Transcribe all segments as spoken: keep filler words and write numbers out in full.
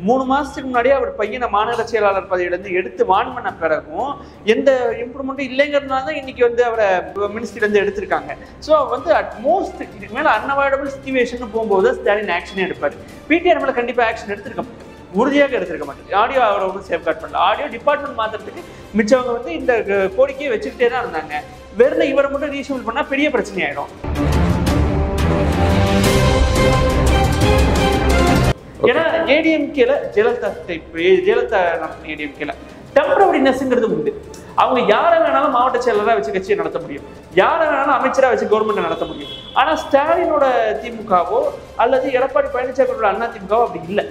மூணு மாசத்துக்கு முன்னாடியே அவர் பையனை மாநகர செயலாளர் பதவியிலேருந்து எடுத்து வான் பண்ண பிறகும் எந்த இம்ப்ரூவ்மெண்ட்டும் இல்லைங்கிறதுனால தான் இன்னைக்கு வந்து அவரை மினிஸ்ட்ரியிலேருந்து எடுத்திருக்காங்க. ஸோ வந்து அட்மோஸ்ட் இதுக்கு மேலே அன்அவாய்டபிள் சிச்சுவேஷன் போகும்போது ஸ்டாலின் ஆக்ஷனே எடுப்பார். பிடிஆர் மேலே கண்டிப்பாக ஆக்ஷன் எடுத்திருக்க மாட்டார், உறுதியாக எடுத்திருக்க மாட்டார். ஆடியோ அவரை ஒன்றும் சேஃப்கார்ட் பண்ணல. ஆடியோ டிபார்ட்மெண்ட் மாத்திரத்துக்கு மிச்சவங்க வந்து இந்த கோரிக்கையை வச்சுக்கிட்டே தான் இருந்தாங்க. வெறும் இவரை மட்டும் ரீஷூல் பண்ணால் பெரிய பிரச்சனை ஆகிடும். ஏன்னா ஏடிஎம்கேல ஜெயலலிதா டைப் ஜெயலலிதா நடத்தின ஏடிஎம்கேல டெம்பரவரினஸ்ங்கிறது உண்டு. அவங்க யாரை வேணாலும் மாவட்ட செயலராக வச்சு கட்சியை நடத்த முடியும், யாரை வேணாலும் அமைச்சராக வச்சு கவர்மெண்ட்டை நடத்த முடியும். ஆனால் ஸ்டாலினோட திமுகவோ அல்லது எடப்பாடி பழனிசாமியோட அண்ணா திமுகவோ அப்படி இல்லை.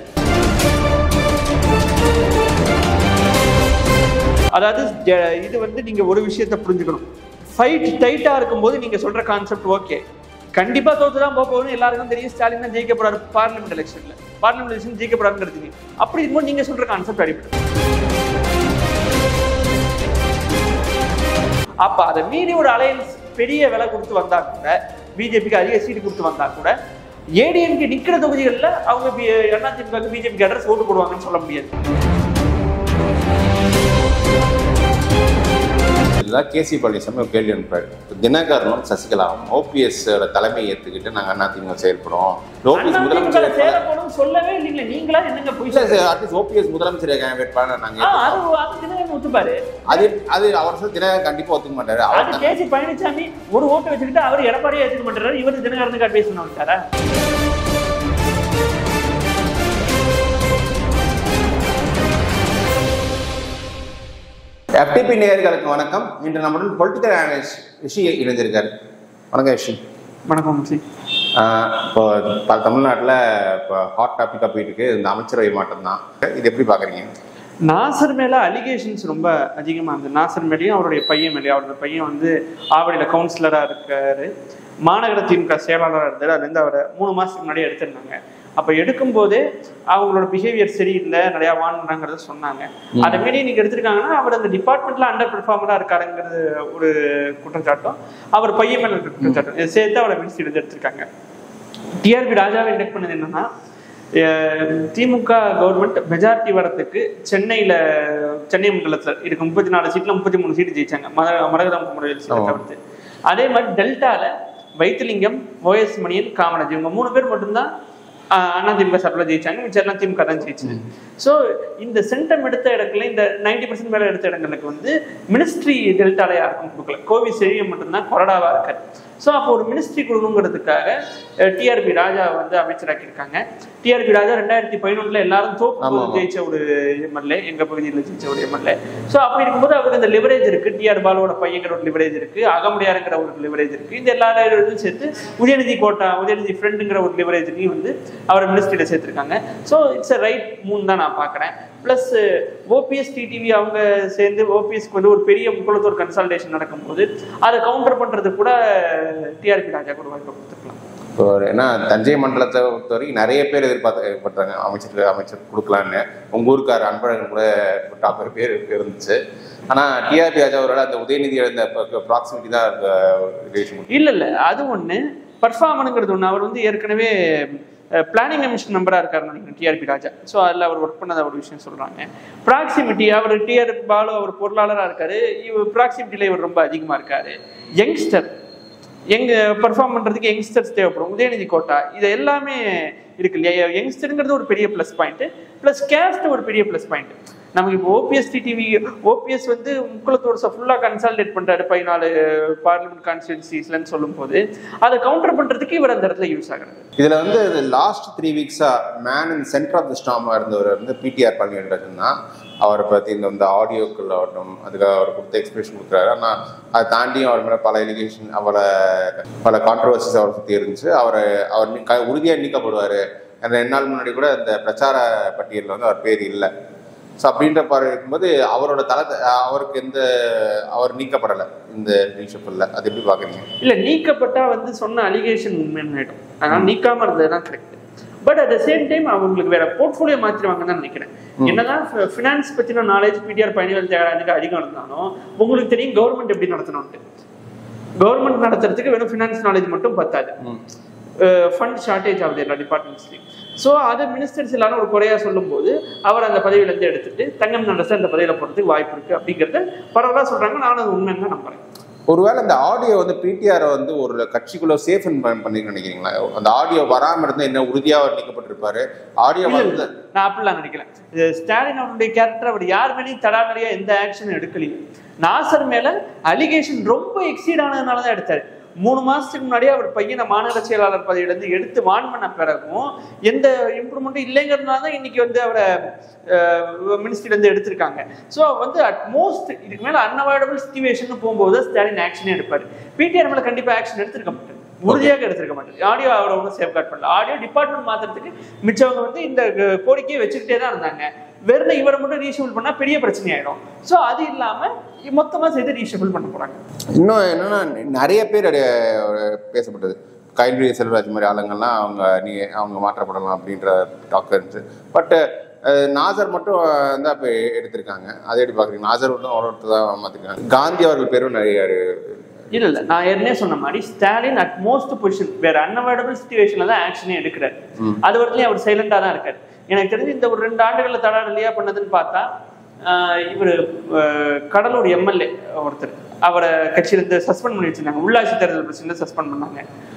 அதாவது இது வந்து நீங்க ஒரு விஷயத்தை புரிஞ்சுக்கணும். ஃபைட் டைட்டா இருக்கும்போது நீங்க சொல்ற கான்செப்ட் ஓகே, கண்டிப்பா தோத்துதான் போக போகணும், எல்லாருக்கும் தெரியும். ஸ்டாலின் தான் ஜெயிக்க போறாரு பார்லிமெண்ட் எலெக்ஷன்ல, பார்லிமெண்ட் எலெக்ஷன் ஜெயிக்க போறாருங்கிறது. அப்படி இருக்கும்போது நீங்க சொல்ற கான்செப்ட் அடிப்படை. அப்ப அதை மீறி ஒரு அலையன்ஸ் பெரிய விலை கொடுத்து வந்தா கூட, பிஜேபிக்கு அதிக சீட்டு கொடுத்து வந்தா கூட, ஏடிஎம்கே நிக்கிற தொகுதிகளில் அவங்க அதிமுக பிஜேபிக்கு அட்ரஸ் ஓட்டு போடுவாங்கன்னு சொல்ல முடியாது. கேசி பழனிசாமி ஒரு கேள்வி அனுப்பாரு. தினகரனும் சசிகலாவும் ஓபிஎஸ் தலைமை ஏற்றுக்கிட்டு நாங்கள் அதிமுக செயல்படுறோம், முதலமைச்சர் சொல்லவே இல்லை. நீங்களா என்னங்க அட்லீஸ்ட் ஓபிஎஸ் முதலமைச்சர் வேட்பாளர் நாங்க ஒத்துப்பாரு. அது அது அவர் தினகரன் கண்டிப்பா ஒத்துக்க மாட்டாரு. அது கேசி பழனிசாமி ஒரு ஓட்டு வச்சுக்கிட்டு அவர் எடப்பாடியே ஏற்றுக்க மாட்டாரு. இவர் தினகரனுக்கு அட்வைஸ் பண்ண வந்துட்டாரா? எஃப்டிபி நேயர்களுக்கு வணக்கம். இன்று நம்மளுடன் பொலிட்டிக்கல் அனலிஸ்ட் ரிஷி இணைஞ்சிருக்காரு. வணக்கம் ரிஷி. வணக்கம் ரிஷி. இப்போ தமிழ்நாட்டில் இப்போ ஹாட் டாபிக்காக போயிட்டு இருக்கு இந்த அமைச்சரவை மாற்றம் தான். இது எப்படி பார்க்குறீங்க? நாசர் மேலே அலிகேஷன்ஸ் ரொம்ப அதிகமாக இருந்தது. நாசர் மேலேயும் அவருடைய பையன் மேலேயும். அவருடைய பையன் வந்து ஆவடியில் கவுன்சிலராக இருக்காரு, மாநகர திமுக செயலாளராக இருந்தார். அதுலேருந்து அவரை மூணு மாதத்துக்கு முன்னாடியே எடுத்திருந்தாங்க. அப்போ எடுக்கும்போதே அவங்களோட பிஹேவியர் சரியில்லை, நிறையா வாங்குறாங்கிறத சொன்னாங்க. அதை மாரி இன்னைக்கு எடுத்திருக்காங்கன்னா அவர் அந்த டிபார்ட்மெண்ட்டில் அண்டர் பெர்ஃபார்மராக இருக்காருங்கிறது ஒரு குற்றச்சாட்டும், அவர் பையன் மேலே இருக்கிற குற்றச்சாட்டும் இதை சேர்த்து அவரை மினிஸ்ட்ரி எடுத்து எடுத்திருக்காங்க. டிஆர்பி ராஜாவை இண்டக்ட் பண்ணது என்னன்னா, திமுக கவர்மெண்ட் மெஜாரிட்டி வரத்துக்கு சென்னையில் சென்னை மண்டலத்தில் இருக்கு முப்பத்தி நாலு சீட்டில் முப்பத்தி மூணு சீட்டு ஜெயிச்சாங்க, மத மரகதம் குமரவேல் சீட்டை தவிர்த்து. அதே மாதிரி டெல்டாவில் வைத்திலிங்கம், ஓஎஸ் மணியன், காமராஜ் இவங்க மூணு பேர் மட்டும்தான் அதிமுக சார்பில் ஜெயிச்சாங்க, மிச்சம் திமுக தான் ஜெயிச்சாங்க. ஸோ இந்த சென்டம் எடுத்த இடத்துல இந்த நைன்டி பர்சன்ட் மேலே எடுத்த இடங்களுக்கு வந்து மினிஸ்ட்ரி டெல்டால யாருக்கும் கொடுக்கல. கோவி செழியம் மட்டும்தான் கொறடாவா இருக்காரு. ஸோ அப்போ ஒரு மினிஸ்ட்ரி கொடுக்கணுங்கிறதுக்காக டிஆர்பி ராஜா வந்து அமைச்சராக்கியிருக்காங்க. டிஆர்பி ராஜா ரெண்டாயிரத்தி பதினொன்றுல எல்லாரும் தோப்பு ஜெயிச்ச ஒரு எம்எல்ஏ, எங்க பகுதியில் ஜெயிச்ச ஒரு எம்எல்ஏ. ஸோ அப்படி இருக்கும்போது அவருக்கு இந்த லிவரேஜ் இருக்கு. டிஆர் பாலுவோட பையங்கிற ஒரு லிவரேஜ் இருக்கு, அகமுடையாருங்கிற ஒரு லிவரேஜ் இருக்கு. இந்த எல்லா லிவரேஜும் சேர்த்து உதயநிதி கோட்டா உதயநிதி ஃப்ரெண்டுங்கிற ஒரு லிவரேஜ்லையும் வந்து அவர் மினிஸ்ட்ரியில சேர்த்திருக்காங்க. ஸோ இட்ஸ் அ ரைட் மூணு தான் நான் பார்க்குறேன். பிளஸ் ஓபிஎஸ் டிடிவி அவங்க சேர்ந்து ஓபிஎஸ்க்கு வந்து ஒரு பெரிய முக்குளத்தோர் கன்சல்டேஷன் நடக்கும்போது அதை கவுண்டர் பண்றது கூட டிஆர்பி ராஜா கூட வாய்ப்பு கொடுத்துருக்கலாம். இப்போ ஏன்னா தஞ்சை மண்டலத்தை பொறுத்த வரைக்கும் நிறைய பேர் எதிர்பார்த்தாங்க அமைச்சர் அமைச்சர் கொடுக்கலான்னு. உங்க ஊருக்கார அன்பழகன் கூட டாப் பேர் இருந்துச்சு. ஆனா டிஆர்பி ராஜா அவரோட அந்த உதயநிதி அந்த ப்ராக்சிமிட்டி தான் இல்ல இல்ல அது ஒண்ணு. பர்ஃபார்மனுங்கிறது ஒண்ணு. அவர் வந்து ஏற்கனவே பிளானிங் கமிஷன் மெம்பராக இருக்காரு நினைக்கிறேன் டிஆர்பி ராஜா. ஸோ அதில் அவர் ஒர்க் பண்ணத ஒரு விஷயம் சொல்கிறாங்க. ப்ராக்சிமிட்டி அவர் டிஆர் பாலு அவர் பொருளாளராக இருக்காரு, இவர் ப்ராக்சிமிட்டியில் இவர் ரொம்ப அதிகமாக இருக்காரு. யங்ஸ்டர் எங்க பெர்ஃபார்ம் பண்ணுறதுக்கு யங்ஸ்டர்ஸ் தேவைப்படும். உதயநிதி கோட்டா இது எல்லாமே இருக்கு இல்லையா? யங்ஸ்டருங்கிறது ஒரு பெரிய ப்ளஸ் பாயிண்ட். ப்ளஸ் கேஸ்ட் ஒரு பெரிய ப்ளஸ் பாயிண்ட். நமக்கு இப்போ ஓபிஎஸ் டிடிவி ஓபிஎஸ் வந்து முக்குளத்தோட ஃபுல்லாக கன்சாலிடேட் பண்ணுறாரு பதினாலு பார்லிமெண்ட் கான்ஸ்டியூன்சிஸ்லன்னு சொல்லும் போது அதை கவுண்டர் பண்ணுறதுக்கு இவர் அந்த இடத்துல யூஸ் ஆகிறது. இதில் வந்து லாஸ்ட் த்ரீ வீக்ஸாக man in centre of the ஸ்டாமாக இருந்தவர் வந்து பிடிஆர் பழனிவேல் தான். அவரை பற்றி இந்த இந்த ஆடியோக்கள் ஆகட்டும் அதுக்காக அவர் கொடுத்த எக்ஸ்பிரஷன் கொடுக்குறாரு. ஆனால் அதை தாண்டியும் அவர் மேலே பல எலிகேஷன் அவரை பல கான்ட்ரவர்சிஸ் அவரை சுற்றி இருந்துச்சு. அவரை அவர் உறுதியாக நீக்கப்படுவார். அந்த ரெண்டு நாள் முன்னாடி கூட இந்த பிரச்சார பட்டியலில் வந்து அவர் பேர் இல்லை. ஸோ அப்படின்ற பாரு இருக்கும்போது அவரோட தளத்தை அவருக்கு எந்த அவர் நீக்கப்படலை இந்த ரீஷஃபில். அது எப்படி பார்க்குறீங்க? இல்லை நீக்கப்பட்டா வந்து சொன்ன அலிகேஷன் உண்மையான ஆகிடும். அதனால் நீக்காமல் இருந்தது தான் correct. But at the same time அவங்களுக்கு வேற போர்ட்ஃபோலியோ மாற்றிடுவாங்க தான் நினைக்கிறேன். என்னதான் ஃபினான்ஸ் பற்றின நாலேஜ் பிடிஆர் பழனிவேல் தியாகராஜனுக்கு அதிகம் இருந்தாலும் உங்களுக்கு தெரியும் கவர்மெண்ட் எப்படி நடத்தணும்ட்டு. கவர்மெண்ட் நடத்துறதுக்கு வெறும் ஃபினான்ஸ் நாலேஜ் மட்டும் பத்தாது. ஃபண்ட் ஷார்ட்டேஜ் ஆகுது எல்லா டிபார்ட்மெண்ட்ஸ்லையும். ஸோ அதை மினிஸ்டர்ஸ் எல்லாரும் ஒரு குறையாக சொல்லும்போது அவர் அந்த பதவியிலேருந்து எடுத்துட்டு தங்கம் நடச அந்த பதவியில் போகிறதுக்கு வாய்ப்பு இருக்குது அப்படிங்கிறத பரவலாக சொல்கிறாங்க. நானும் அது உண்மைன்னு தான் நம்புறேன். ஒருவேளை அந்த ஆடியோ வந்து பிடிஆரை வந்து ஒரு கட்சிக்குள்ள சேஃப் பண்ணி நினைக்கிறீங்களா? அந்த ஆடியோ வராமல் இருந்தால் என்ன உறுதியாக நீக்கப்பட்டிருப்பாரு? ஆடியோ வந்து நான் அப்படிலாம் நினைக்கல. ஸ்டாலின் அவருடைய கேரக்டர் அவர் யார் மேலேயும் தடாமறையா எந்த ஆக்ஷனும் எடுக்கலையே. நாசர் மேல அலிகேஷன் ரொம்ப எக்ஸீட் ஆனதுனால தான் எடுத்தாரு. மூணு மாசத்துக்கு முன்னாடியே அவர் பையனை மாநகர செயலாளர் பதவியிலிருந்து எடுத்து வான் பண்ண பிறகும் எந்த இம்ப்ரூவ்மெண்ட்டும் இல்லைங்கிறதுனால தான் இன்னைக்கு வந்து அவரை மினிஸ்ட்ரியிலேருந்து எடுத்திருக்காங்க. ஸோ வந்து அட்மோஸ்ட் இதுக்கு மேலே அன்அவாய்டபிள் சிச்சுவேஷன் போகும்போது ஸ்டாலின் ஆக்ஷனே எடுப்பார். பிடிஆர் மேலே கண்டிப்பாக ஆக்ஷன் எடுத்திருக்க மாட்டார், உறுதியாக எடுத்திருக்க மாட்டார். ஆடியோ அவரை ஒன்றும் சேஃப்கார்ட் பண்ணல. ஆடியோ டிபார்ட்மெண்ட் மாத்திரத்துக்கு மிச்சவங்க வந்து இந்த கோரிக்கையை வச்சுக்கிட்டே தான் இருந்தாங்க. வெறும் இவரை மட்டும் ரீஷஃபிள் பண்ணால் பெரிய பிரச்சனை ஆகிடும். ஸோ அது இல்லாமல் மொத்தமாக சேர்த்து ரீஷஃபிள் பண்ண போகிறாங்க. இன்னும் என்னன்னா நிறைய பேர் பேசப்பட்டது கைல்வி செல்வராஜ் மாதிரி ஆளுங்கள்லாம் அவங்க நீ அவங்க மாற்றப்படலாம் அப்படின்ற டாக் இருந்துச்சு. பட் நாசர் மட்டும் வந்து அப்போ எடுத்திருக்காங்க. அதை எப்படி பார்க்குறீங்க? நாசர் மட்டும் ஒருத்தர் தான் மாற்றிருக்காங்க. காந்தி அவர்கள் பேரும் நிறைய இல்ல இல்ல நான் ஏற்கனவே சொன்ன மாதிரி ஸ்டாலின் அட் மோஸ்ட் பொசிஷன் வேற அன்அவாய்டபிள் சிச்சுவேஷன்ல தான் ஆக்ஷனே எடுக்கிறாரு. அது வரைக்கும் அவர் சைலண்டா தான் இருக்காரு. எனக்கு தெரிஞ்சு இந்த ஒரு ரெண்டு ஆண்டுகள்ல தடாடலையா பண்ணதுன்னு பார்த்தா இவர் கடலூர் எம்எல்ஏ ஒருத்தர் அவரை கட்சியிலிருந்து சஸ்பெண்ட் பண்ணி வச்சிருந்தாங்க. உள்ளாட்சி தேர்தல் பிரச்சனை சஸ்பெண்ட் பண்ணாங்க.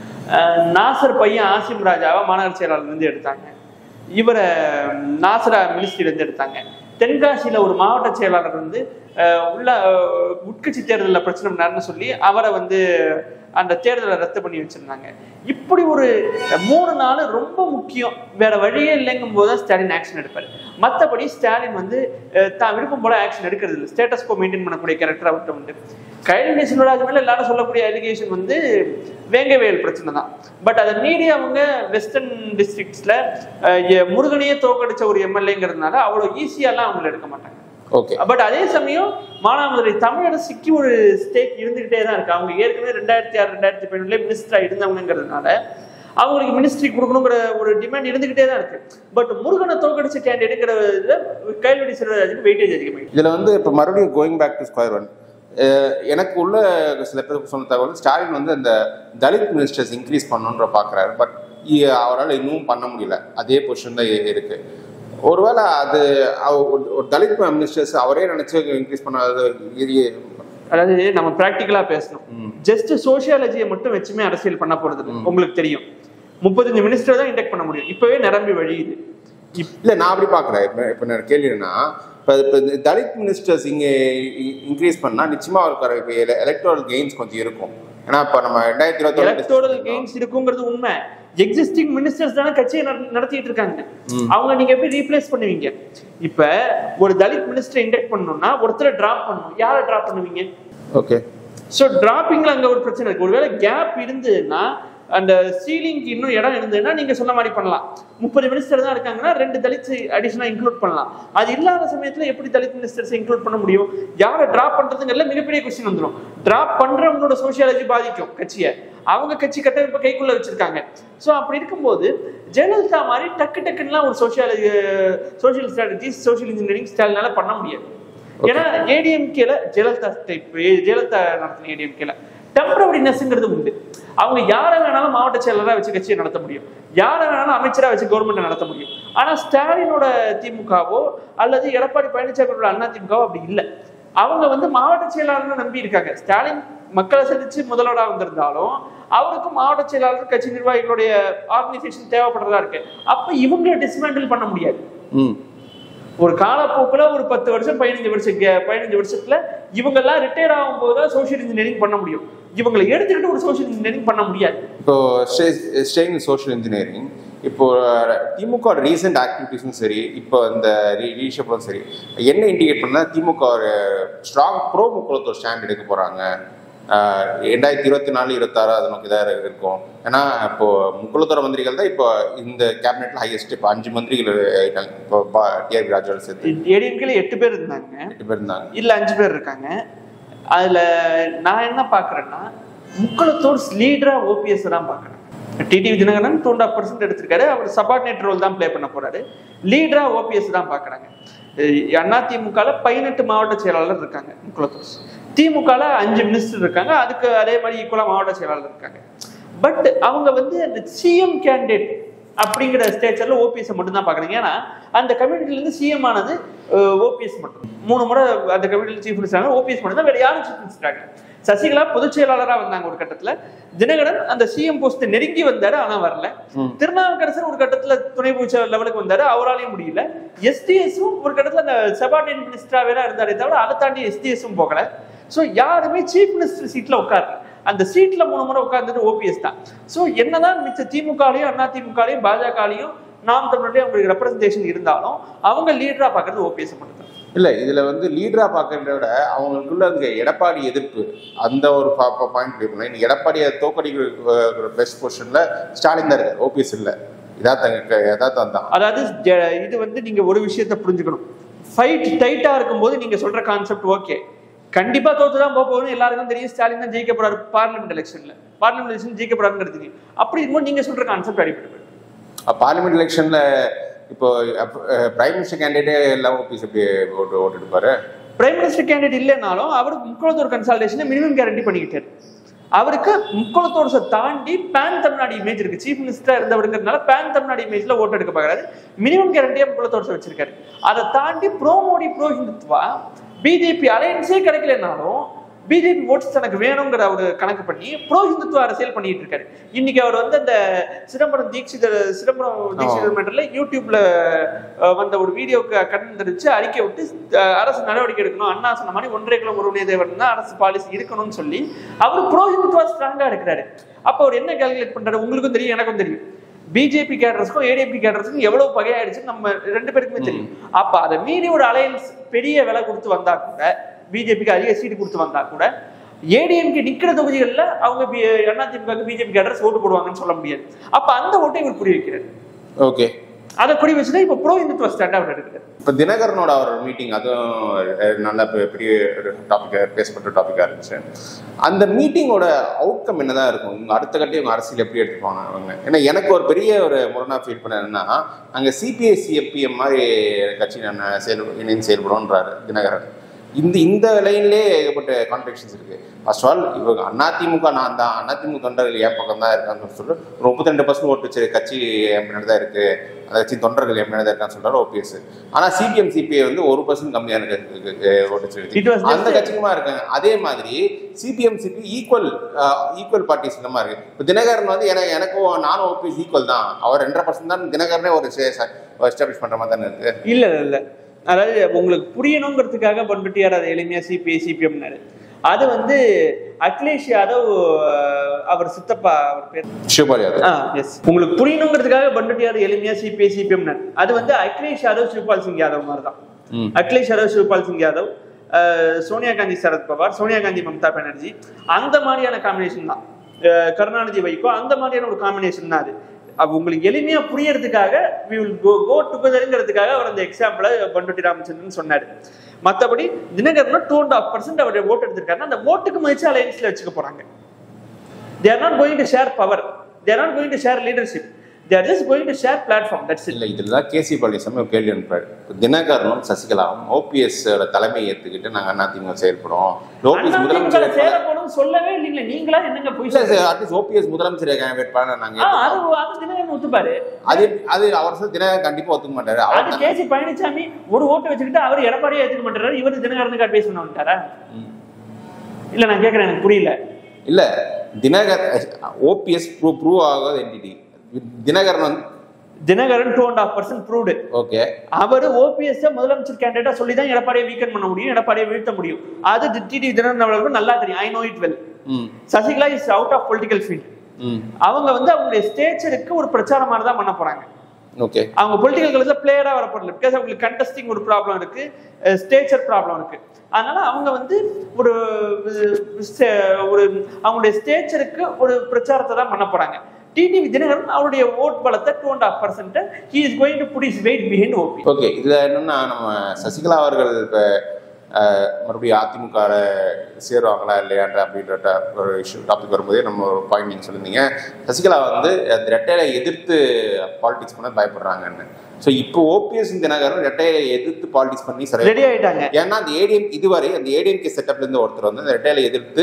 நாசர் பையன் ஆசிம் ராஜாவை மாநகர செயலாளர் இருந்து எடுத்தாங்க. இவரை நாசரா மினிஸ்ட்ரியில இருந்து எடுத்தாங்க. தென்காசியில ஒரு மாவட்ட செயலாளர் வந்து உள்ள உட்கட்சி தேர்தலில் பிரச்சனை பண்ணாருன்னு சொல்லி அவரை வந்து அந்த தேர்தலை ரத்து பண்ணி வச்சிருந்தாங்க. இப்படி ஒரு மூணு நாள் ரொம்ப முக்கியம், வேற வழியே இல்லைங்கும் போது தான் ஸ்டாலின் ஆக்ஷன் எடுப்பார். மற்றபடி ஸ்டாலின் வந்து தான் விருப்பம் போல ஆக்ஷன் எடுக்கிறது இல்லை. ஸ்டேட்டஸ் கோ மெயின்டைன் பண்ணக்கூடிய கேரக்டர் அவர்கிட்ட உண்டு. கைல்வி செல்வராஜ் மேல எல்லாரும் சொல்லக்கூடிய அலிகேஷன் வந்து வேங்கவேல் பிரச்சனை தான். பட் அதை மீறி அவங்க வெஸ்டர்ன் டிஸ்ட்ரிக்ட்ஸ்ல முருகனையே தோக்கடிச்ச ஒரு எம்எல்ஏங்கிறதுனால அவ்வளோ ஈஸியாலாம் அவங்களை எடுக்க மாட்டாங்க. பட் அதே சமயம் மானாமதுரை தமிழரசுக்கு ஒரு ஸ்டேக் இருந்துகிட்டே தான் இருக்கு. அவங்க ஏற்கனவே ரெண்டாயிரத்தி ஆறு ரெண்டாயிரத்தி பதினொன்னுல மினிஸ்டரா இருந்தவங்கிறதுனால அவங்களுக்கு மினிஸ்ட்ரி கொடுக்கணுங்கிற ஒரு டிமாண்ட் இருந்துகிட்டே தான் இருக்கு. பட் முருகனை தோக்கடிச்ச கேண்ட் எடுக்கிறதுல கைல்வெடி செல்வராஜுக்கு வெயிட்டேஜ் அதிகமாக. இதுல வந்து இப்ப மறுபடியும் going back to square one, எனக்கு உள்ள சில பேருக்கு சொன்ன தகவல் ஸ்டாலின் வந்து அந்த தலித் மினிஸ்டர்ஸ் இன்க்ரீஸ் பண்ணணுன்ற பாக்குறாரு. பட் அவரால் இன்னும் பண்ண முடியல, அதே பொசிஷன் தான் இருக்கு. ஒருவேளை அது ஒரு தலித் மினிஸ்டர்ஸ் அவரே நினைச்சு இன்க்ரீஸ் பண்ணாது. அதாவது நம்ம பிராக்டிக்கலா பேசணும். ஜஸ்ட் சோசியாலஜியை மட்டும் வச்சுமே அரசியல் பண்ண போறது உங்களுக்கு தெரியும். முப்பத்தஞ்சு மினிஸ்டர் தான் இன்டெக்ட் பண்ண முடியும். இப்பவே நிரம்பி வழியுது. இல்ல நான் அப்படி பாக்குறேன். இப்ப நான் கேள்வி என்னன்னா, இப்போ தலித் மினிஸ்டர்ஸ் இங்கே இன்க்ரீஸ் பண்ணால் நிச்சயமா அவருக்கு எலக்டோரல் கெயின்ஸ் கொஞ்சம் இருக்கும். ஏன்னா இப்போ நம்ம ரெண்டாயிரத்தி இருபத்தி எலக்டோரல் கெயின்ஸ் இருக்குங்கிறது உண்மை. எக்ஸிஸ்டிங் மினிஸ்டர்ஸ் தானே கட்சியை நடத்திட்டு இருக்காங்க. அவங்க நீங்க எப்படி ரீப்ளேஸ் பண்ணுவீங்க? இப்ப ஒரு தலித் மினிஸ்டர் இன்டெக்ட் பண்ணணும்னா ஒருத்தரை டிராப் பண்ணணும். யாரை டிராப் பண்ணுவீங்க? ஓகே, ஸோ டிராப்பிங்ல அங்க ஒரு பிரச்சனை இருக்கு. ஒருவேளை கேப் இருந்ததுன்னா அந்த சீலிங்க்கு இன்னும் இடம் இருந்ததுன்னா நீங்க சொன்ன மாதிரி பண்ணலாம். முப்பது மினிஸ்டர் தான் இருக்காங்கன்னா ரெண்டு தலித் அடிஷனலா இன்க்ளூட் பண்ணலாம். அது இல்லாத சமயத்துல எப்படி தலித் மினிஸ்டர்ஸ் இன்க்ளூட் பண்ண முடியும்? யாரை டிராப் பண்றதுங்கிறதுல மிகப்பெரிய கொஸ்டின் வந்துடும். டிராப் பண்றவங்களோட சோசியாலஜி பாதிக்கும் கட்சியை. அவங்க கட்சி கட்டமைப்பை கைக்குள்ள வச்சிருக்காங்க. ஸோ அப்படி இருக்கும்போது ஜெயலலிதா மாதிரி டக்கு டக்குலாம் ஒரு sociology social strategy social engineering ஸ்டைல்னால பண்ண முடியாது. ஏன்னா ஏடிஎம்கேல ஜெயலலிதா டைப் ஜெயலலிதா நடத்தின ஏடிஎம்கேல டெம்பரவரினஸ்ங்கிறது உண்டு. அவங்க யாரை வேணாலும் மாவட்ட செயலராக வச்சு கட்சியை நடத்த முடியும், யாரை வேணாலும் அமைச்சராக வச்சு கவர்மெண்ட் நடத்த முடியும். ஆனா ஸ்டாலினோட திமுகவோ அல்லது எடப்பாடி பழனிசாமியோட அண்ணா திமுகவோ அப்படி இல்லை. அவங்க வந்து மாவட்ட செயலாளர்னு நம்பி இருக்காங்க. ஸ்டாலின் மக்களை சந்திச்சு முதல்வராக வந்திருந்தாலும் அவருக்கும் மாவட்ட செயலாளர் கட்சி நிர்வாகிகளுடைய ஆர்கனைசேஷன் தேவைப்படுறதா இருக்கு. அப்ப இவங்களை டிஸ்மேண்டில் பண்ண முடியாது. ஒரு காலப்போக்கில் ஒரு பத்து வருஷம் பதினஞ்சு வருஷம் பதினஞ்சு வருஷத்துல இவங்க எல்லாம் ரிட்டையர் ஆகும் போதுதான் சோசியல் இன்ஜினியரிங் பண்ண முடியும். இவங்களை எடுத்துக்கிட்டு ஒரு சோசியல் இன்ஜினியரிங் பண்ண முடியாது. இப்போ ஸ்டேயிங் சோசியல் இன்ஜினியரிங் இப்போ திமுக ரீசெண்ட் ஆக்டிவிட்டிஸும் சரி, இப்போ இந்த ரீஷஃபிளும் சரி, என்ன இண்டிகேட் பண்ணா திமுக ஒரு ஸ்ட்ராங் ப்ரோ முக்குளத்தோர் ஸ்டாண்ட் எடுக்க போறாங்க. ரெண்டாயிரத்தி இருபத்தி நாலு இருபத்தி ஆறு அது நோக்கி தான் இருக்கும். ஏன்னா இப்போ முக்குளத்தோர மந்திரிகள் தான் இப்போ இந்த கேபினெட்ல ஹையஸ்ட். இப்போ அஞ்சு மந்திரிகள் ஆயிட்டாங்க. இப்போ தியாகராஜன் சேர்த்து ஏடிஎம்கேல எட்டு பேர் இருந்தாங்க. எட்டு பேர் இருந்தாங்க இல்ல அஞ்சு பேர் இருக்காங்க. அதுல நான் என்ன பாக்குறேன்னா முக்குளத்தோர் லீடரா ஓபிஎஸ் தான் பாக்குறேன். TTV Dhinakaran two and half percent எடுத்திருக்காரு. அவர் சபார்டினேட் ரோல் தான் பிளே பண்ண போறாரு. லீடரா ஓபிஎஸ் தான் பாக்குறாங்க. அதிமுகல பதினெட்டு மாவட்ட செயலாளர் இருக்காங்க முக்குளத்தோர். திமுகல அஞ்சு மினிஸ்டர் இருக்காங்க. அதுக்கு அதே மாதிரி ஈக்குவலா மாவட்ட செயலாளர் இருக்காங்க. பட் அவங்க வந்து அந்த சிஎம் கேண்டிடேட் அப்படிங்கிற ஸ்டேச்சர்ல ஓபிஎஸ் மட்டும் தான் பாக்குறீங்க. ஏன்னா அந்த கம்யூனிட்டில இருந்து சிஎம் ஆனது ஓபிஎஸ் மட்டும். மூணு முறை அந்த கம்யூனிட்டி சீஃப் மினிஸ்டர் ஓபிஎஸ் மட்டும் தான், வேற யாரும் சீஃப் மினிஸ்டர். சசிகலா பொதுச் செயலாளராக வந்தாங்க ஒரு கட்டத்துல. தினகரன் அந்த சிஎம் போஸ்ட் நெருங்கி வந்தாரு, ஆனா வரல. திருநாவுக்கரசர் ஒரு கட்டத்துல துணை பொதுச் லெவலுக்கு வந்தாரு, அவராலையும் முடியல. எஸ்டிஎஸும் ஒரு கட்டத்துல அந்த சபார்டினேட் மினிஸ்டராவே இருந்தாரே தவிர அதை தாண்டி எஸ்டிஎஸும் போகல. ஸோ யாருமே சீஃப் மினிஸ்டர் சீட்ல உட்காரல. அந்த சீட்ல மூணு முறை உட்கார்ந்தது ஓபிஎஸ் தான். ஸோ என்னதான் மிச்ச திமுகலையும் அண்ணா திமுகலையும் பாஜகலையும் நாம் தமிழ்லையும் அவங்களுக்கு ரெப்ரஸன்டேஷன் இருந்தாலும் அவங்க லீடரா பாக்குறது ஓபிஎஸ் மட்டும் தான். இல்ல இதுல வந்து லீடரா பாக்குறத விட அவங்களுக்குள்ள அந்த எடப்பாடி எதிர்ப்பு அந்த ஒரு பாயிண்ட் இருக்கணும். இன்னைக்கு எடப்பாடியை தோக்கடிக்கிற பெஸ்ட் பொசிஷன்ல ஸ்டாலின் தான் இருக்காரு, ஓபிஎஸ் இல்ல. இதான் தான். அதாவது இது வந்து நீங்க ஒரு விஷயத்த புரிஞ்சுக்கணும். ஃபைட் டைட்டா இருக்கும்போது நீங்க சொல்ற கான்செப்ட் ஓகே, கண்டிப்பா தோத்துதான் போக போகணும், எல்லாருக்கும் தெரியும். ஸ்டாலின் தான் ஜெயிக்க போறாரு பார்லிமெண்ட் எலெக்ஷன்ல, பார்லிமெண்ட் எலெக்ஷன் ஜெயிக்க போறாருன்னு தெரியும். அப்படி இருக்கும்போது நீங்க சொல்ற கான்செப்ட் அடிப்படை பார்லிமெண்ட் எலெக்ஷன்ல இப்போ பிரைம் மினிஸ்டர் கேண்டிடேட் எல்லாம் ஓபிஎஸ் எப்படி ஓட்டு ஓட்டு எடுப்பாரு? பிரைம் மினிஸ்டர் கேண்டிடேட் இல்லைனாலும் அவருக்கு முக்குளத்தோர் கன்சல்டேஷன் மினிமம் கேரண்டி பண்ணிக்கிட்டாரு. அவருக்கு முக்குளத்தோர்ஸை தாண்டி பேன் தமிழ்நாடு இமேஜ் இருக்கு. சீஃப் மினிஸ்டரா இருந்தவருங்கிறதுனால பேன் தமிழ்நாடு இமேஜ்ல ஓட்டு எடுக்க பாக்குறாரு. மினிமம் கேரண்டியா முக்குளத்தோர்ஸை வச்சிருக்காரு. அதை தாண்டி pro Modi pro Hindutva BJP அலையன்ஸே கிடைக்கலனாலும் பிஜேபி ஓட்ஸ் தனக்கு வேணுங்கிற ஒரு கணக்கு பண்ணி ப்ரோ ஹிந்துத்துவ அரசியல் பண்ணிட்டு இருக்காரு. இன்னைக்கு அவர் வந்து அந்த சிதம்பரம் தீட்சிதர் சிதம்பரம் தீட்சிதர் மேட்டர்ல யூடியூப்ல வந்த ஒரு வீடியோக்கு கடன் தெரிவிச்சு அறிக்கை விட்டு அரசு நடவடிக்கை எடுக்கணும், அண்ணா சொன்ன மாதிரி ஒன்றரை கிலோ ஒருவனே தேவன் தான் அரசு பாலிசி இருக்கணும்னு சொல்லி அவர் ப்ரோ ஹிந்துத்துவா ஸ்ட்ராங்கா இருக்கிறாரு. அப்போ அவர் என்ன கால்குலேட் பண்றாரு? உங்களுக்கும் தெரியும், எனக்கும் தெரியும். பிஜேபி கேடர்ஸ்க்கும் ஏடிஎம்கே கேடர்ஸ்க்கும் எவ்வளவு பகையாயிடுச்சுன்னு நம்ம ரெண்டு பேருக்குமே தெரியும். அப்ப அதை மீறி ஒரு அலையன்ஸ் பெரிய விலை கொடுத்து வந்தா கூட, பிஜேபிக்கு அதிக சீட்டு கொடுத்து வந்தா கூட, ஏடிஎம்கே நிக்கிற தொகுதிகளில் அவங்க அதிமுக பிஜேபி கேடர்ஸ் ஓட்டு போடுவாங்கன்னு சொல்ல முடியாது. அப்ப அந்த ஓட்டை இவர் புரிய வைக்கிறார். ஓகே, அதை புரி வச்சுதான் இப்ப ப்ரோ இந்துத்துவ ஸ்டாண்ட் அவுட் எடுக்கிறார். இப்போ தினகரனோட அவர் மீட்டிங் அதுவும் நல்ல பெரிய டாபிக் பேசப்பட்ட டாபிக்காக இருந்துச்சு. அந்த மீட்டிங்கோட அவுட்கம் என்னதான் இருக்கும்? உங்க அடுத்த கட்டி உங்க அரசியல் எப்படி எடுத்துப்பாங்க அவங்க? ஏன்னா எனக்கு ஒரு பெரிய ஒரு முரணா ஃபீல் பண்ண என்னன்னா, அங்கே சிபிஐ சிஎப்பிஎம் மாதிரி கட்சி நான் செயல் இணைந்து செயல்படும்ன்றாரு தினகரன். இந்த இந்த லைன்லேயே ஏகப்பட்ட கான்ட்ராக்ஷன்ஸ் இருக்கு. ஃபர்ஸ்ட் ஆஃப் ஆல் இவங்க அதிமுக நான் தான், அதிமுக தொண்டர்கள் என் பக்கம் தான் இருக்கான்னு சொல்லி ஒரு முப்பத்தி ரெண்டு பர்சன்ட் ஓட்டு வச்சு கட்சி என் பின்னாடி தான் இருக்கு, அந்த கட்சி தொண்டர்கள் என் பின்னாடி தான் இருக்கான்னு சொல்றாரு ஓபிஎஸ். ஆனால் சிபிஎம் சிபிஐ வந்து ஒரு பர்சன்ட் கம்மியான ஓட்டு அந்த கட்சிக்குமா இருக்காங்க. அதே மாதிரி CPM CPI equal equal parties இந்த மாதிரி இருக்கு. இப்போ தினகரன் வந்து எனக்கு எனக்கும் நானும் ஓபிஎஸ் ஈக்குவல் தான், அவர் ரெண்டரை பர்சன்ட் தான் தினகரனே ஒரு எஸ்டாப்ளிஷ் பண்ற மாதிரி தானே இருக்கு. இல்ல இல்ல அதாவது உங்களுக்கு புரியணுங்கிறதுக்காக பண்பட்டியார் அதை எளிமையா சிபிஐ சிபிஎம்னாரு. அது வந்து அகிலேஷ் யாதவ் அவர் சித்தப்பா அவர் பேர் சிவபால் யாதவ். எஸ், உங்களுக்கு புரியணுங்கிறதுக்காக பண்பட்டியார் எளிமையா சிபிஐ சிபிஎம்னாரு. அது வந்து அகிலேஷ் யாதவ் சிவபால் சிங் யாதவ் மாதிரி தான். அகிலேஷ் யாதவ் சிவபால் சிங் யாதவ், சோனியா காந்தி சரத்பவார், சோனியா காந்தி மம்தா பானர்ஜி, அந்த மாதிரியான காம்பினேஷன் தான். கருணாநிதி வைகோ அந்த மாதிரியான ஒரு காம்பினேஷன் தான் அது. உங்களுக்கு எளிமையா புரியறதுக்காக we will go go togetherங்கிறதுக்காக அவர் அந்த எக்ஸாம்பிள பண்டுட்டி ராமச்சந்திரன் சொன்னாரு. மற்றபடி Dhinakaran two and half percent அவருடைய ஓட்டு எடுத்திருக்காருன்னா அந்த ஓட்டுக்கு மதிச்சு அலையன்ஸ்ல வச்சுக்க போறாங்க. they are not going to share power, they are not going to share leadership, they are just going to share platform. That's it. இல்லை இதுதான் கேசி பழனிசாமி ஒரு கேள்வி அனுப்பாரு. தினகரனும் சசிகலாவும் ஓபிஎஸ் தலைமை ஏற்றுக்கிட்டு நாங்கள் அதிமுக செயல்படுறோம், ஓபிஎஸ் முதலமைச்சர் செயல்படும் சொல்லவே இல்லைங்களா? நீங்களா என்னங்க போய் அட்லீஸ்ட் ஓபிஎஸ் முதலமைச்சர் வேட்பாளர் நாங்க அது தினகரன் ஒத்துப்பாரு. அது அது அவர் தினகரன் கண்டிப்பா ஒத்துக்க மாட்டாரு. அது கேசி பழனிசாமி ஒரு ஓட்டு வச்சுக்கிட்டு அவர் எடப்பாடியை ஏற்றுக்க மாட்டாரு, இவரு தினகரனுக்கு அட்வைஸ் பண்ண வந்துட்டாரா? இல்ல நான் கேட்கறேன், எனக்கு புரியல. இல்ல தினகர் ஓபிஎஸ் ப்ரூவ் ஆகாத entity. Dhinakaran Dhinakaran two and half percent proved. Okay, அவர் ஓபிஎஸ் முதலமைச்சர் கேண்டிடேட்டா சொல்லி தான் எடப்பாடியை வீக்கன் பண்ண முடியும், எடப்பாடியை வீழ்த்த முடியும். அது டிடி தினகரன் அவர்களுக்கு நல்லா தெரியும். I know it well. Sasikala is out of political field. அவங்க வந்து அவங்களுடைய ஸ்டேச்சருக்கு ஒரு பிரச்சாரமாக தான் பண்ண போறாங்க. ஓகே, அவங்க பொலிட்டிக்கல் கலர்ல பிளேயரா வர போறல, பிகாஸ் அவங்களுக்கு கண்டஸ்டிங் ஒரு ப்ராப்ளம் இருக்கு, ஸ்டேச்சர் ப்ராப்ளம் இருக்கு. அதனால அவங்க வந்து ஒரு ஒரு அவங்களுடைய ஸ்டேச்சருக்கு ஒரு பிரச்சாரத்தை தான் பண்ண போறாங்க. டிடிவி தினகரன் அவருடைய ஓட் பலத்தை two and half percent he is going to put his weight behind OP. Okay, இதுல என்னன்னா நம்ம சசிகலா அவர்கள் இப்போ மறுபடியும் அதிமுக சேருவாங்களா இல்லையான்ற அப்படின்ற ஒரு இஷ்யூ டாபிக் வரும்போதே நம்ம ஒரு பாயிண்ட் நீங்கள் சொல்லியிருந்தீங்க. சசிகலா வந்து அந்த ரெட்டையில எதிர்த்து பாலிடிக்ஸ் பண்ண பயப்படுறாங்கன்னு. ஸோ இப்போ ஓபிஎஸ் தினகரன் ரெட்டையில எதிர்த்து பாலிடிக்ஸ் பண்ணி சரி ரெடி ஆயிட்டாங்க. ஏன்னா அந்த ஏடிஎம் இதுவரை அந்த ஏடிஎம்கே செட்டப்ல இருந்து ஒருத்தர் வந்து அந்த ரெட்டையில எதிர்த்து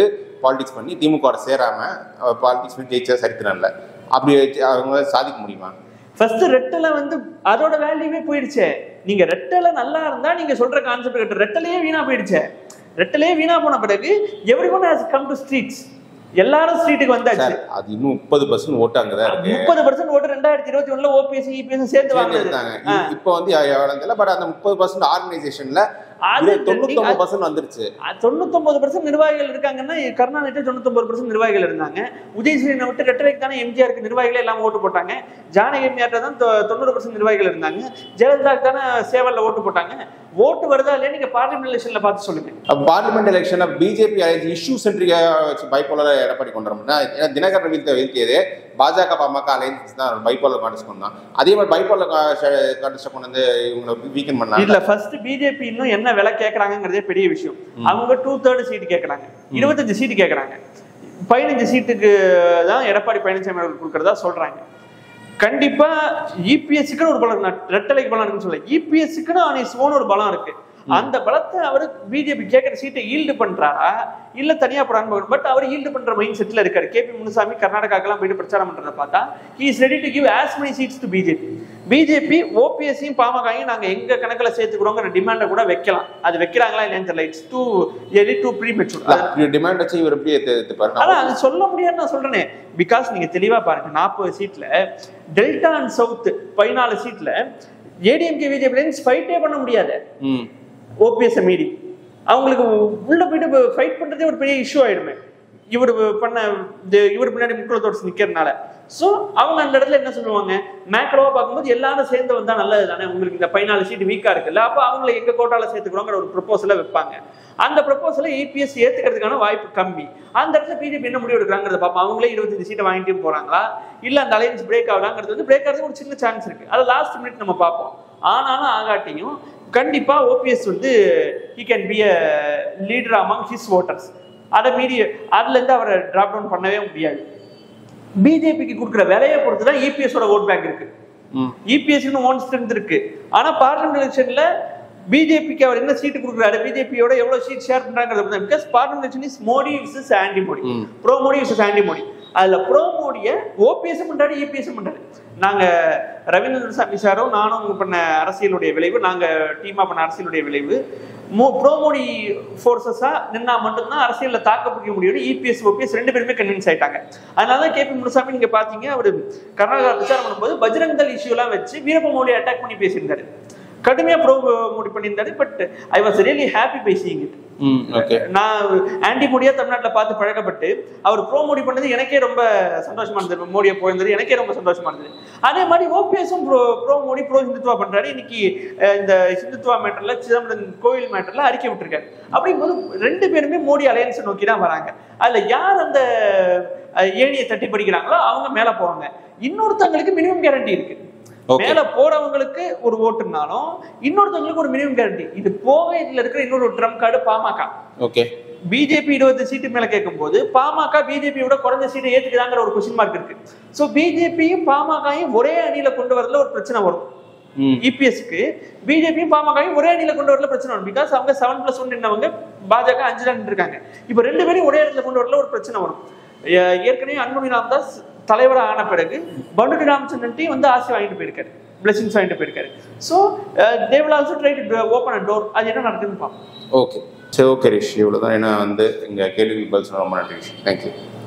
பாலிடிக்ஸ் பண்ணி திமுக சேராம பாலிடிக்ஸ் பண்ணி ஜெயிச்சா சரித்திரம் இல்லை. அப்படி அவங்க சாதிக்க முடியுமா? ஃபர்ஸ்ட் ரெட்டலை வந்து அதோட வேல்யூவே போயிடுச்சே. நீங்க ரெட்டலை நல்லா இருந்தா நீங்க சொல்ற கான்செப்ட் கேட்ட ரெட்டலையே வீணா போயிடுச்சே. ரெட்டலையே வீணா போன பிறகு every one has come to streets. எல்லாரும் ஸ்ட்ரீட்டுக்கு வந்தாச்சு. அது இன்னும் முப்பது பர்சன்ட் ஓட்டு அங்கதான் இருக்கு. முப்பது பர்சன்ட் ஓட்டு ரெண்டாயிரத்தி இருபத்தி ஒண்ணுல ஓபிஎஸ் இபிஎஸ் சேர்த்து வாங்கினாங்க. இப்போ வந்து எவ்வளவு பட் அந்த முப்பது பர்சன்ட் ஆர்கனைசேஷன்ல தொண்ணூத்தி ஒன்பது பர்சன்ட் வந்துருச்சு. தொண்ணூத்தி ஒன்பது பர்சன்ட் நிர்வாகிகள் இருக்காங்கன்னா கருணாநிதி தொண்ணூத்தி ஒன்பது பர்சன்ட் நிர்வாகிகள் இருந்தாங்க. உதயசூரியனை விட்டு ரெட்டலைக்கு தானே எம்ஜிஆருக்கு நிர்வாகிகள் எல்லாம் ஓட்டு போட்டாங்க. ஜானகி அம்மையார்ட்ட தான் தொண்ணூறு பர்சன்ட் நிர்வாகிகள் இருந்தாங்க. ஜெயலலிதாக்கு தானே சேவல்ல ஓட்டு போட்டாங்க. ஓட்டு வருதா இல்லையா நீங்க பார்லிமெண்ட் எலெக்ஷன்ல பார்த்து சொல்லுங்க. பார்லிமெண்ட் எலெக்ஷன்ல பிஜேபி இஷ்யூ சென்ட்ரிக்கா வச்சு பைபோலர் எடப்பாடி கொண்டு வரணும்னா தினகரன் வீழ்த்த வீழ்த்தியதே பாஜக பாமக அலைன்ஸ் தான் பைபோலர் கான்டெஸ்ட் பண்ணான். அதே மாதிரி பைபோலர் கான்டெஸ்ட் கொண்டு வந்து இவங்க வீக்கெண்ட் பண்ணாங்க. இல்ல ஃபர்ஸ்ட் பிஜேபி இன்னும் என்ன விலை கேட்கறாங்கிறதே பெரிய விஷயம். அவங்க டூ தேர்ட் சீட் கேட்கறாங்க, இருபத்தஞ்சு சீட்டு கேட்கறாங்க. பதினஞ்சு சீட்டுக்கு தான் எடப்பாடி பழனிசாமி அவர்கள் கொடுக்கறதா சொல்றாங்க. கண்டிப்பா இபிஎஸ்க்குன்னு ஒரு பலம், ரெட்டலைக்கு பலம் இருக்குன்னு சொல்ல, இபிஎஸ்க்குன்னு அனைஸ் ஓன் ஒரு பலம் இருக்கு. அந்த பலத்தை அவர் பிஜேபி கேட்கிற சீட்டை ஈல்டு பண்றாரா இல்ல தனியா போறாங்க. பட் அவர் ஈல்டு பண்ற மைண்ட் செட்ல இருக்காரு. கே பி முனுசாமி கர்நாடகாக்கெல்லாம் போயிட்டு பிரச்சாரம் பண்றதை பார்த்தா he is ready to give as many seats to BJP. BJP ஓபிஎஸ்ஸையும் பாமகையும் நாங்க எங்க கணக்குல சேர்த்துக்கிறோங்கிற டிமாண்ட கூட வைக்கலாம். அது வைக்கிறாங்களா இல்லையான்னு தெரியல. It's too early to premature. Demand வச்சு இவர் எப்படி ஏத்துப்பாரு? ஆனா அது சொல்ல முடியாதுன்னு நான் சொல்றேனே. பிகாஸ் நீங்க தெளிவா பாருங்க, நாற்பது சீட்ல டெல்டா அண்ட் சவுத் பதினாலு சீட்ல ஏடிஎம்கே பிஜேபி ஃபைட்டே பண்ண முடியாது. ஓபிஎஸ் மீறி அவங்களுக்கு உள்ள போயிட்டு ஃபைட் பண்றதே ஒரு பெரிய இஷ்யூ ஆயிடுமே. இவர் பண்ண இவர் பின்னாடி முக்குளத்தோர் நிக்கிறதுனால. சோ அவங்க அந்த இடத்துல என்ன சொல்லுவாங்க, மேக்ரோவா பார்க்கும்போது எல்லாரும் சேர்ந்து வந்தா நல்லது தானே, உங்களுக்கு இந்த பதினாலு சீட் வீக்கா இருக்குல்ல, அப்ப அவங்களை எங்க கோட்டால சேர்த்துக்கிறோங்கிற ஒரு ப்ரொபோசலை வைப்பாங்க. அந்த ப்ரொபோசலை இபிஎஸ் ஏத்துக்கிறதுக்கான வாய்ப்பு கம்மி. அந்த இடத்துல பிஜேபி என்ன முடிவு எடுக்கிறாங்கிறத பார்ப்போம். அவங்களே இருபத்தஞ்சு சீட்டை வாங்கிட்டு போறாங்களா இல்ல அந்த அலையன்ஸ் பிரேக் ஆகலாங்கிறது வந்து பிரேக் ஆகிறதுக்கு ஒரு சின்ன சான்ஸ் இருக்கு. அது லாஸ்ட் மினிட் நம்ம பார்ப்போம். ஆனாலும் ஆகாட்டியும் கண்டிப்பா ஓபிஎஸ் வந்து he can be a leader among his voters. அதை மீறி அதுல இருந்து அவரை டிராப் டவுன் பண்ணவே முடியாது. பிஜேபிக்கு கொடுக்குற விலையை பொறுத்து தான் இபிஎஸோட ஓட் பேங்க் இருக்கு. இபிஎஸ் ஓன் ஸ்ட்ரென்த் இருக்கு. ஆனா பார்லிமெண்ட் எலெக்ஷன்ல பிஜேபிக்கு அவர் என்ன சீட்டு கொடுக்குறாரு, பிஜேபியோட எவ்வளவு சீட் ஷேர் பண்றாங்க. Because parliament election is Modi versus anti Modi, pro Modi versus anti Modi. அதுல ப்ரோ மோடிய ஓபிஎஸ் பண்றாரு, இபிஎஸ் பண்றாரு. நாங்க ரவீந்திரன் சாமி சாரும் நானும் பண்ண அரசியலுடைய விளைவு, நாங்க டீமா பண்ண அரசியலுடைய விளைவு. ப்ரோ மோடி போர்சஸா நின்னா மட்டும்தான் அரசியல்ல தாக்க பிடிக்க முடியும். இபிஎஸ் ஓபிஎஸ் ரெண்டு பேருமே கன்வின்ஸ் ஆயிட்டாங்க. அதனாலதான் கே பி முனுசாமி நீங்க பாத்தீங்க, அவரு கர்நாடகா பிரச்சாரம் பண்ணும்போது பஜ்ரங் தள் இஷ்யூ எல்லாம் வச்சு வீரப்ப மோடி அட்டாக் பண்ணி பேசியிருந்தாரு. கடுமையா ப்ரோ மோடி பண்ணியிருந்தாரு. But I was really happy by seeing it. நான் ஆன்டி மோடியா தமிழ்நாட்டுல பார்த்து பழக்கப்பட்டு அவர் ப்ரோ மோடி பண்ணது எனக்கே ரொம்ப சந்தோஷமா இருந்தது. மோடியை போயிருந்தது எனக்கே ரொம்ப சந்தோஷமா இருந்தது. அதே மாதிரி ஓபிஎஸும் pro pro Modi pro Hindutva பண்றாரு. இன்னைக்கு இந்த ஹிந்துத்வா மேட்டர்ல சிதம்பரம் கோயில் மேட்டர்ல அறிக்கை விட்டுருக்காரு. அப்படிங்கும்போது ரெண்டு பேருமே மோடி அலையன்ஸை நோக்கி தான் வராங்க. அதுல யார் அந்த ஏணியை தட்டி படிக்கிறாங்களோ அவங்க மேல போவாங்க. இன்னொருத்தவங்களுக்கு மினிமம் கேரண்டி இருக்கு. மேல போறவங்களுக்கு ஒரு ஓட்டுனாலும் இன்னொருத்தவங்களுக்கு ஒரு மினிமம் கேரண்டி. இது போக இதுல இருக்கிற இன்னொரு trump card PMK. Okay, BJP இருபது சீட்டு மேல கேட்கும் போது பாமக பிஜேபியோட குறைஞ்ச சீட்டை ஏத்துக்குதாங்கிற ஒரு கொஸ்டின் மார்க் இருக்கு. சோ பிஜேபியும் பாமகவும் ஒரே அணியில கொண்டு வரல ஒரு பிரச்சனை வரும். இபிஎஸ்க்கு பிஜேபியும் பாமகவும் ஒரே அணியில கொண்டு வரல பிரச்சனை வரும். பிகாஸ் அவங்க செவன் பிளஸ் ஒன் நின்னவங்க, பாஜக அஞ்சு தான் இருக்காங்க. இப்ப ரெண்டு பேரும் ஒரே இடத்துல கொண்டு வரல ஒரு பிரச்சனை வரும். ஏற்கனவே அன்புமணி ராமதாஸ் தலைவராக ஆன பிறகு பண்டுரி ராமச்சந்திரன் வந்து ஆசை வாங்கிட்டு போயிருக்காரு, பிளெஸிங்ஸ் வாங்கிட்டு போயிருக்காரு. So they will also try to open a door. அது என்ன நடக்குதுன்னு பார்ப்போம். ஓகே, சரி, ஓகே ரிஷி, இவ்வளோதான். ஏன்னா வந்து எங்கள் கேள்விக்கு பதில் சொன்ன ரொம்ப நன்றி ரிஷி. தேங்க்யூ.